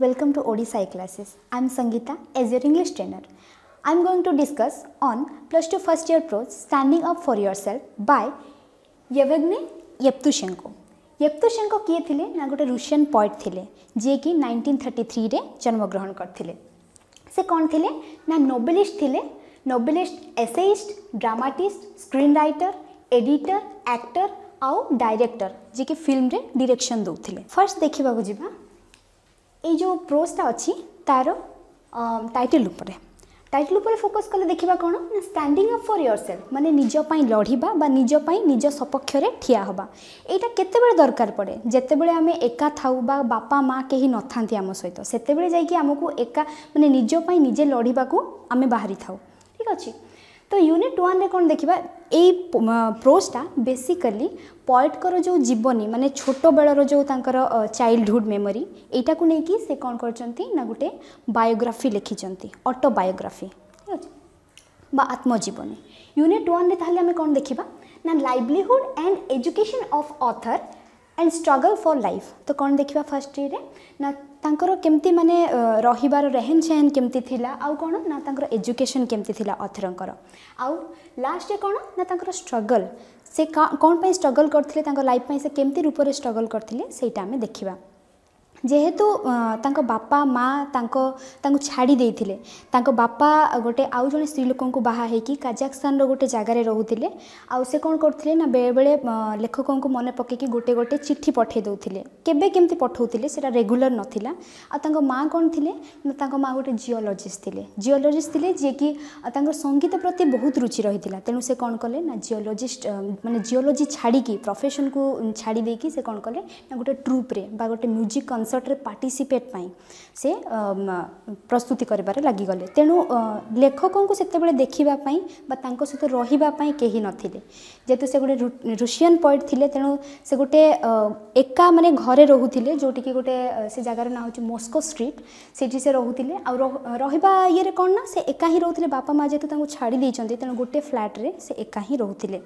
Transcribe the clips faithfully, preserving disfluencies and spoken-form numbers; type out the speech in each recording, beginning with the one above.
Welcome to Odisha classes. I am Sangeeta as your English trainer. I am going to discuss on plus two first year prose Standing Up for Yourself by Yevgeny Yevtushenko. Yevtushenko किए थिले ना गोटे Russian poet थिले जे कि nineteen thirty three रे जन्म ग्रहण करथिले। से कौन थिले ना नोबेलिस्ट थिले, nobelist essayist, dramatist, screen writer, editor, actor आउ डायरेक्टर जे कि फिल्म रे डायरेक्शन दउथिले। फर्स्ट देखिबा को जिबा ए जो प्रोजटा अच्छी तार टाइटल उपर टाइटल उपर फोकस कले देखिबा कोन ना स्टैंडिंग अप फॉर योरसेल्फ माने निज पई लढिबा बा निज पई निज सपक्ष रे ठिया होबा। एटा केते बेले दरकार पड़े जेते बेले आमे एका थाउ बा बापा माँ केही नथांती आम सहित सेते बेले जाई कि हमकु एका माने निज पई निजे लढिबा को आमे बाहरी थाउ। ठीक अछि। तो यूनिट वन रे कोन देखिबा ए प्रोजटा बेसिकली पोएट कर जो जीवनी माने छोट बेलर जो तांकर चाइल्डहुड मेमोरी एटा को नेकी से कोन करचंती ना गुटे बायोग्राफी लिखिचंती ऑटोबायोग्राफी। ठीक अछि बा आत्मजीवनी। यूनिट वन रे ताहले हमें कोन देखिबा ना livelihood and education of author and struggle for life. तो कौन देखिबा फर्स्ट रे ना तांकर केमती माने रहिबार रहन सहन केमती थिला आउ कोन ना तांकर एजुकेशन केमती थिला ऑथरंकर आउ लास्ट रे कोन ना तांकर स्ट्रगल से कौन पे स्ट्रगल करथिले तांकर लाइफ पे से केमती रूप रे स्ट्रगल करथिले सेटा हमें देखिबा। जेहेतु तांको बापा माँ तांको तांको छाड़ी देइथिले तांको बापा गोटे आउ जने स्त्री लोकन को बाहा है कि काजाखस्तान रो गोटे जगार रोहुथिले आउ से कोन करथिले ना बेले बेले लेखकों को मने पके कि गोटे गोटे चिट्ठी पठे दउथिले केबे केमती पठौथिले सेटा रेगुलर नथिला। आ तांको माँ कोन थिले ना तांको माँ गोटे जियोलॉजिस्ट थिले जियोलॉजिस्ट थिले जे कि तांको संगीत प्रति बहुत रुचि रहिथिला तेनु से कोन कले ना जियोलॉजिस्ट माने जियोलॉजी छाड़ी की प्रोफेशन को छाड़ी दे कि से कोन कले ना गोटे ट्रूप रे बा गोटे म्यूजिक कॉन्सर्ट रे पार्टिसिपेट पाई से प्रस्तुति करिबारे लागि गले। तेनु लेखकों को सेते बेले देखिबा पाई बा तांको सहित रहिबा पाई केही नथिले जेतु से गोटे रूसियन पोएट थिले तेनु से गोटे एका माने घरे रहुथिले जोटी कि गोटे से जगार ना होची मॉस्को स्ट्रीट सेठी से रहुथिले आ रहिबा ये रे कोन ना से एका ही रहुथिले बापा माँ जेतु तांको छाड़ी देइचंती तेनु गोटे फ्लैट रे से एका ही रहुथिले।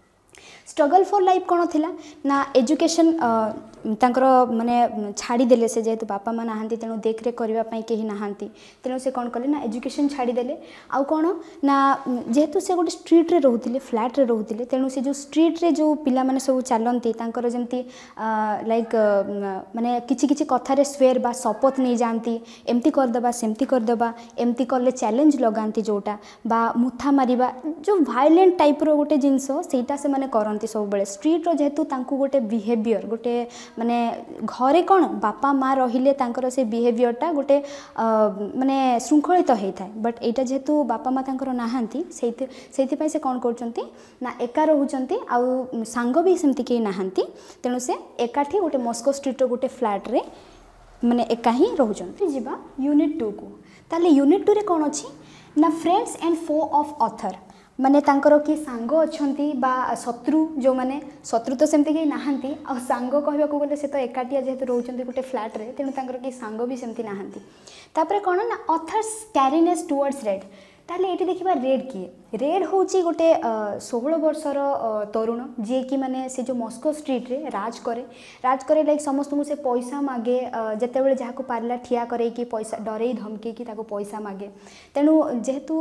स्ट्रगल फॉर लाइफ कौन थिला ना एजुकेशन तांकर माने छाड़ी देले से जेहेतु बापा माँ नहांती तेणु देख रेख करबा पई केही नहांती तेणु से कौन कले ना एजुकेशन छाड़ी देले आउ कौन ना जेहेतु से गोटे स्ट्रीट रे रहउथिले फ्लैट रे रहउथिले तेणु से जो स्ट्रीट रे जो पिला माने सब चलती तांकर जेमती लाइक माने किछि किछि कथा रे स्वेर बा शपथ नहीं जानती एमती करदेबा सेमती करदेबा एमती कले चैलेंज लगांती जोटा बा मुथा मारिबा जो वायलेंट टाइप रो गोटे जिंस सेटा से माने करंती सब बेले स्ट्रीट रो जेहेतु तांकु गोटे बिहेवियर गोटे माने घरे कौन बापा माँ रहिले तांकर से बिहेवियरटा गोटे माने श्रृंखलित तो होता है बट एटा जेहेतु बापा माँ तांकर नाहांती सेति सेति पई से कौन करचंती ना एका रहउचंती आउ सांग भी सेमती के नाहांती तेणु से एकाठी गोटे मॉस्को स्ट्रीट रो गोटे फ्लैट रे माने एका ही रहउचंती। जिबा यूनिट टू को ताले यूनिट टू रे कौन अछि ना friends and foe of author माने तांकर कि सांग अच्छी बा शत्रु जो माने शत्रु तो सेमती कहीं नहांती आ सांग कहबा को गले से तो एकाटिया जेहेतु रहउचंती गोटे फ्लैट रे तेणु तांकर कि सांग भी सेमती नहांती। तापरे कोन ना ऑथर्स कैरिनेस टुवर्ड्स रेड ताले एटी देखिबा रेड किए रेड होची गोटे सोलह वर्षर तरुण जे कि माने से जो मॉस्को स्ट्रीट रे राज करे राज करे लाइक समस्त को से पैसा मागे जेते बेले जहा को पारला ठिया करे कि पैसा डरे धमकी कि ताको पैसा मागे तेणु जेहेतु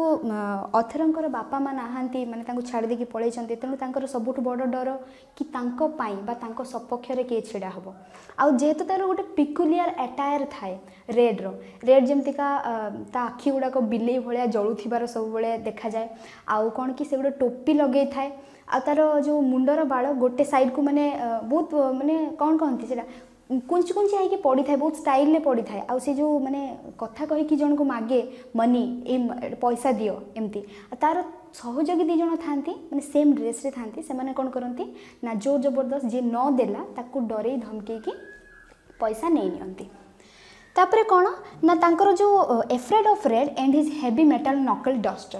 ऑथरंकर बापा माँ नहांती माने तांको छाड़ी दे कि पळैचंती तेणु तांकर सबुठ बड़ डर कि तांको पाई बा तांको सपक्ष रे के छिडा हबो आ जेहेतु तार गोटे पिकुलियर अटायर थाए रेड रो रेड जेमती का ता आखि गुडा को बिलेई भलिया जळुथिबार सब बेले देखा जाए आउ कौन कि से गोटे टोपी लगे थाए आ तार जो मुंडर बाल गोटे साइड को माने बहुत माने कौन कहती से कुंच कुंची है पड़ी थाए बहुत स्टाइल ले पड़ी थाए आ से जो माने कथा कही कि जन को मागे मनी ए पैसा दियो एमती तार सहयोगी दी जन थांती माने सेम ड्रेस रे थांती से माने कौन करती ना जोर जबरदस्त जे न देला ताकू डरे धमके कि पैसा नहीं नियंती। तापरे कौन ना तांकर जो afraid of Red and his heavy metal knuckle duster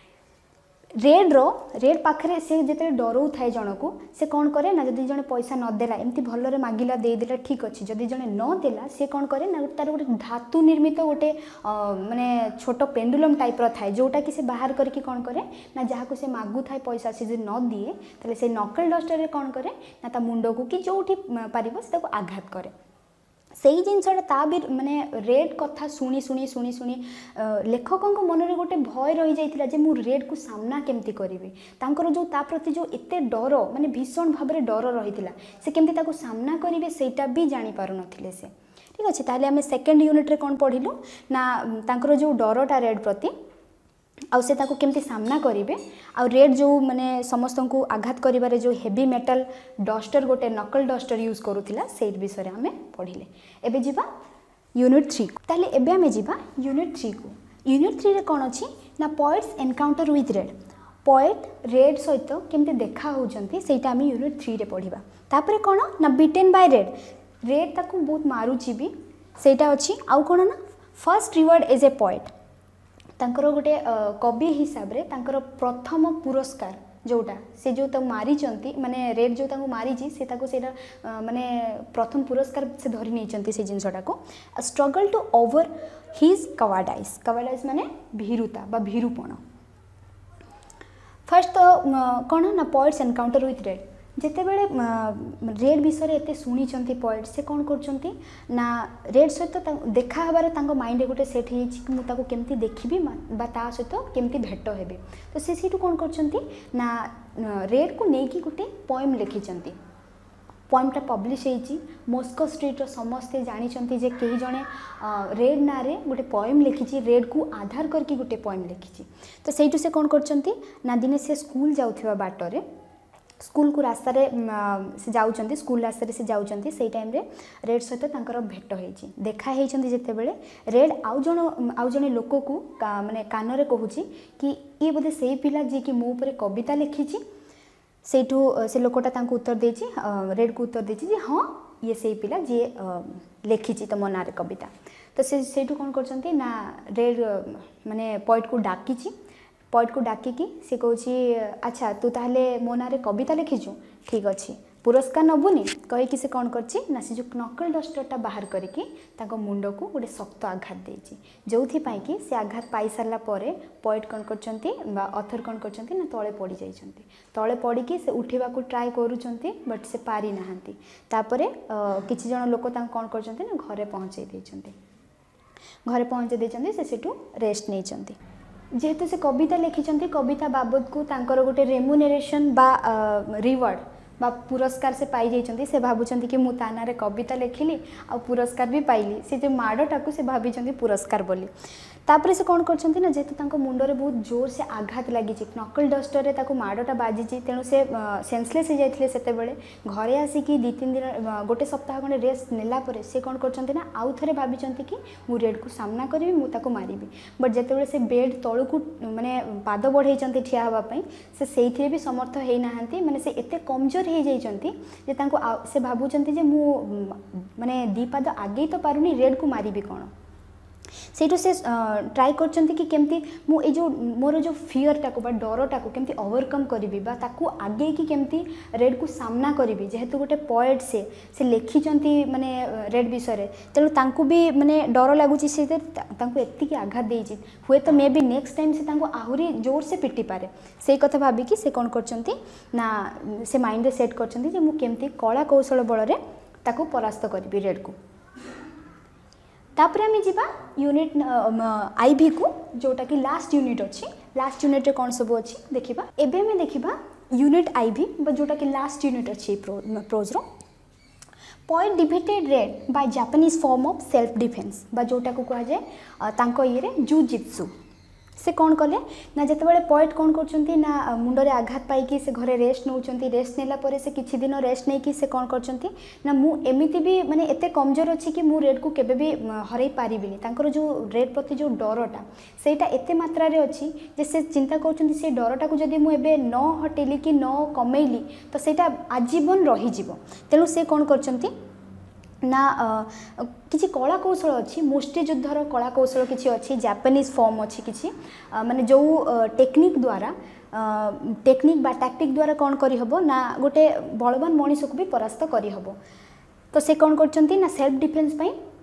Red रो रेड पाखरे से जिते डरऊ थाए जन को से कौन करे ना जदि जने पैसा न देला एमती भलरे मागिला दे देला ठीक अच्छी जदि जने न देला से कौन करे ना तार गोटे धातु निर्मित गोटे माने छोट पेंडुलम टाइप रो थाए जोटा कि से बाहर करके कौन करे ना जहाँ को से मागु थाए पैसा से न दिए ताले से नकल डस्टर रे कौन करे ना ता मुंड को कि जोठी पारिबो से ताको आघात करे सेही जिनसटा ता भी माने रेड कथा शुणी शुणी शुणी शुणी लेखक मनरे गोटे भय रही जाइतिला जे मु रेड को सामना केमती करिवि तांकर जो ता प्रति जो एते डर माने भीषण भाव में डर रही से केमती ताको सामना करिवे सेटा भी जानि पारु नथिले से। ठीक अच्छे ताहले आमे सेकेंड यूनिट रे कोन पढ़िलु ना तांकर जो डरटा रेड प्रति आउ से ताको केमती सामना करिवे आउ रेड जो माने समस्त को आघात करिवारे जो हेवी मेटल डस्टर गोटे नकल डस्टर यूज करूथिला से विषय आमे पढ़िले। एबे जिबा यूनिट थ्री ताहले एबे आमे जिबा यूनिट थ्री को। यूनिट थ्री रे कोन अछि ना points encounter with Red point Red सहित केमती देखा होउचंती सेटा आमे यूनिट थ्री रे पढ़िबा। तापरे कोन ना बीटेन बाय रेड रेड ताको बहुत मारुची भी सेटा अछि आउ कोन ना first reward as a poet तांकर गोटे कवि हिसाब रे तांकर प्रथम पुरस्कार जोटा से जो तक मारी चंती माने रेड जो तांको मारी जी से ताको सेटा माने प्रथम पुरस्कार से धरि नै चंती से जिंसटा को struggle to over his cowardice cowardice माने भीरुता बा भीरुपण। फर्स्ट तो कोन ना पॉइंट्स एनकाउंटर विथ रेड जेते बेले रेड विषय रे एते सुनी चंती पॉइंट से कोन करचंती ना रेड सहित देखा हबारे तांको माइंड गोटे सेट हे कि मु ताको केमती देखिबी बा ता सहित केमती भेट हेबे तो से सीटू कोन करचंती ना रेड को नेकी गोटे पोएम लिखि चंती। पोएमटा पब्लिश हेची मस्को स्ट्रीट रो समस्ते जानी चंती जे केही जणे रेड ना रे गोटे पोएम लिखिची रेड को आधार करके गोटे पोएम लिखिची। तो सेइटू से कोन करचंती ना दिने से स्कूल जाउथिबा बाटरे स्कूल को रास्ता रे से जाउचंती स्कूल रास्ता रे से जाउचंती सेई टाइम रे रेड सहित तांकर भेट हेची देखा हेचंती जेते बेले रेड आउ जण आउ जणे लोक को का, माने कान रे कहूची कि ई बोधे सेई पिला जे कि मो ऊपर कविता लिखिची सेठू से लोकटा तांको उत्तर देची रेड को उत्तर देची जे हां ये सेई पिला जे लिखिची त मना रे कविता। तो से सेठू कोन करचंती ना रेड माने पोएट को डाकीची पोएट को डाकिकी से कहूँ अच्छा तू ताहले मो ना रे कविता लिखिचु ठीक अच्छे पुरस्कार नबुनी कहीकि से कौन करची ना से जो नकल डस्टरटा बाहर करके ताको मुंड को गोटे शक्त आघात देची जो कि से आघात पाई सारा पर पोएट कौन करचंती बा ऑथर कौन करचंती ना तले पड़ी जाइछंती तले पड़ी से उठेबा को ट्राई करूचंती बट से पारी नाहंती तापरे किछि जण लोक तां कौन करचंती ना घरे पहुंचाई देइछंती घरे पहुंचाई देइछंती से सेटू रेस्ट नेइछंती। जेहेतु से कविता लिखिं कविता बाबद को तांकर गोटे रेमुनेरेशन बा रिवार्ड बा पुरस्कार से पाई जाइछंती से भाबुचंती कि मु ताना रे कविता लिखिली आ पुरस्कार भी पाइली से जो माड़टा को से भाबिचंती पुरस्कार बोली। तापरे से कौन करछंती ना जेतु तांको मुंड रे बहुत जोर से आघात लागि छि नकल डस्टर रे ताको माड़टा बाजी छि तेणु से सेंसलेस हो जाइथिले सेते बेले घरे आसी कि दो तीन दिन गोटे सप्ताह खंडे रेस्ट नेला परे से कौन करछंती ना आउ थरे भाबिचंती कि मु रेड को सामना करबी मु ताको मारिबी बट जेते बेले से बेड तळु को माने पाद बढ़ाइचंती ठिया हवा पई से सेइथिरे भी समर्थ हेइ नाहंती माने से एते कमजोर हे जाइचंती जे तांको से भाबुचंती जे मु माने दी पाद आगे तो पारुनी रेड को मारिबी कोन सेठू से ट्राई करचंती कि केमती मु ए जो मोर जो फियर टाको बा डर टाको केमती ओवरकम करिवि बा ताकू आगे कि केमती रेड को सामना करिवि जेहेतु गोटे पोएट से से लिखिचंती माने रेड विषय रे तेणु तांकू भी माने डर लागुची से तांकू एत्ती कि आघात देइची हुए तो मे बी नेक्स्ट टाइम से तांकू आहुरी जोर से पिटी पारे से कथा भाबी कि से कोन करचंती ना से माइंड रे सेट करचंती जे मु केमती कला कौशल बल रे ताकू परास्त करिवि रेड को। तापरे आम जीवा यूनिट आईवी को जोटा कि लास्ट यूनिट अच्छी लास्ट यूनिट रे कौन सब अच्छी देखिबा एबे हमें देखिबा यूनिट आईवी जोटा कि लास्ट यूनिट अच्छी प्रो, प्रोज रो poet defeated Red by Japanese form of self defence बा जोटा को कहा जाए तांको ये रे जुजित्सु से कौन कले ना जिते बड़े पोएट कौन करचंती ना मुंडरे आघात पाई से घरे रेस्ट नौचंती रेस्ट नेला परे से किछि दिन रेस्ट नै कि से कौन करचंती ना मु एमिति भी माने एते कमजोर अछि कि मु रेड को केबे भी हरई पारिबिनी तांकर जो रेड प्रति जो डरटा सेटा एते मात्रा रे अछि जे से चिंता करचंती से डरटा को जदी मु एबे न हटेली कि न कमेइली तो सेटा आजीवन रही जीवो तेनु से कौन करचंती ना किसी कला कौशल अच्छी मुष्टि युद्धर कला कौशल किसी अच्छी जापानीज फॉर्म अच्छी किसी माने जो टेक्निक द्वारा टेक्निक बा टैक्टिक द्वारा कौन करी हबो ना गोटे बलवान मनीष को भी परास्त करी हबो। तो से कौन करचंती ना सेल्फ डिफेन्स पई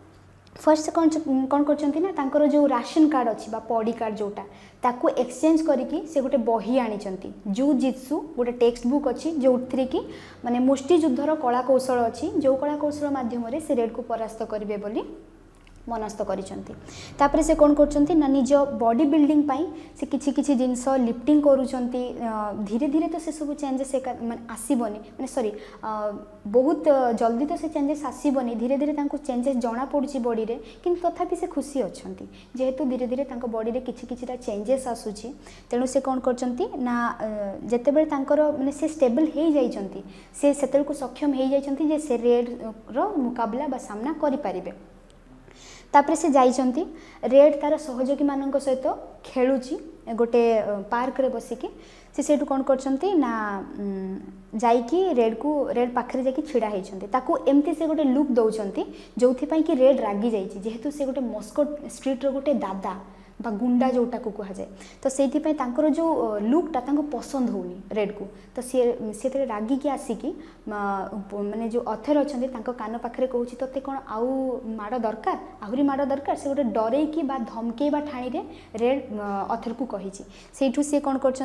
फर्स्ट से कौन कौन करछंती ना तांकर जो राशन कार्ड अच्छी पॉडी कार्ड जोटा ताकू एक्सचेंज करके से गोटे बही आनिचंती जू जित्सु गोटे टेक्स्ट बुक अच्छी जो थी कि माने मुष्टि युद्धर कला कौशल अच्छी जो कला कौशल माध्यम से रेड को परास्त करेंगे बोली मनस्थ करिसंती तापरे से कौन करछंती ना निज बॉडी बिल्डिंग पाई से किछि किछि जिंस लिफ्टिंग करूछंती धीरे धीरे तो से सब चेंजेस माने आसीबनी माने सॉरी बहुत जल्दी तो से चेंजेस आसीबनी धीरे धीरे तांको चेंजेस जणा पड़ुची बॉडी रे किंतु तथापि से खुशी अछंती जेहेतु धीरे धीरे तांको बॉडी रे किछि किछिटा चेंजेस आसुची तेणु से कौन करछंती ना जेते बेले तांकर माने से स्टेबल हे जाइछंती से सेतल को सक्षम हे जाइछंती जे से रेड रो मुकाबला बा सामना करि परिबे तापरे से जाइछंती रेड तार सहयोगी मानक सहित खेलुची गोटे पार्क रे बसिकी से सेठू कौन करछंती ना जाइकी रेड को रेड पाखरे जाइकी छिड़ा हेछंती ताकू एमती से गोटे लुक दउछंती जोथि पई कि रेड रागी जाइछि जेहेतु से गोटे मस्को स्ट्रीट रो गोटे दादा बा गुंडा जोटा को कहा जाए तो से जो लुकटा पसंद होनी रेड को तो सी से रागी की आसिकी माने जो अथर अच्छा कान पाखे कहूँ ते कौन आउ माड़ दरकार आहरी माड़ दरकार से गोटे डरईकी धमकई ठाणी रे रेड अथर को कही से सी कौन कर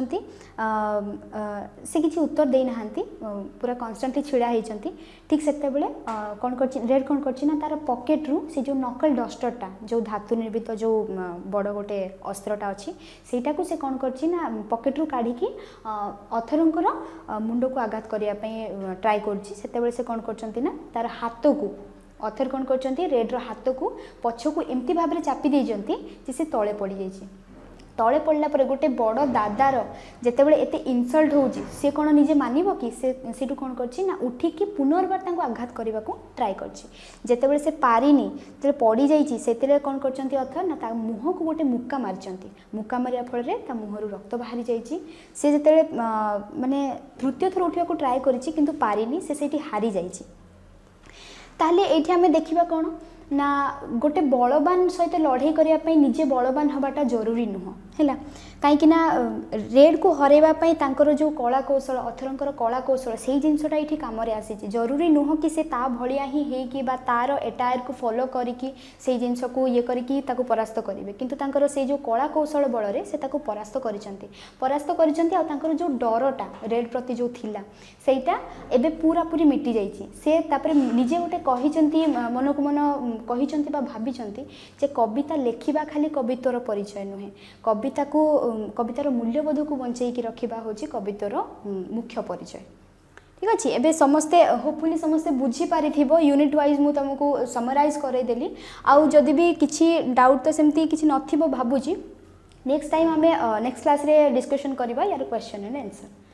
किसी उत्तर देना पूरा कन्स्टांटली छिड़ा होती ठीक से कौन कर रेड कौन कर तार पकेट रू से जो नकल डस्टरटा जो धातु निर्मित जो बड़ गोटे अस्त्रटा अच्छी सेटा को से कौन करना पकेट रू काढ़ी अथरंकर मुंड को आघात करने ट्राए कर से कौन कर तार हाथ को अथर कौन कर रेड्र हाथ को पछ को एमती भाव चापी देती से तले पड़ जाइए तले पड़ला पर गोटे बड़ दादार जितेबाला एत इनसल्ट होची सी कौन निजे मानव कि से कौन कर उठिकी पुनर्बार तांको आघात करने को ट्राए करते से पारिनी जो पड़ जाइए से कौन कर अथर ना मुह को गोटे मुक्का मारी मुक्का मारिया फल मुहर रक्त बाहरी जाइए सी जिते माने तृतीय थर उठा ट्राए कर पारिनी से हारी जाइए ताहले एठी आमे देखिबा कौन ना गोटे बलवान सहित लड़ाई करने निजे बलवान हवाटा जरूरी नुह है कहीं रेड को हरैवाई तांकर जो कला कौशल अथरंकर कला कौशल से जिनसटा ये कम आसी जरूरी नुह कि से ता भलिया ही हेकी बा तार एटायर को फॉलो करिकी से जिनस को ये करिकी ताको परास्त करेंगे किंतु तांकर से जो कला कौशल बल से ताको परास्त करिसंती परास्त करिसंती आ तांकर जो डरटा रेड प्रति जो थिला सेटा एबे पूरा पूरी मिटी जाइए से तापर निजे गोटे कहिसंती मन को मन कहिसंती बा भाबिसंती जे कविता लेखिबा खाली कवित्वर परिचय नुहे कविता को कवितार मूल्यबोध को बंचैकी रखा हूँ कवित्वर मुख्य परिचय ठीक अच्छे एबे समस्ते होपफुली समस्ते बुझी पारि यूनिट वाइज मु तुमको समराइज करदेली आउ जदि भी किसी डाउट तो सेमती किसी नथिबो भाबुची नेक्स्ट टाइम आमे नेक्स्ट क्लास रे डिस्कशन करबा यार क्वेश्चन एंड आंसर।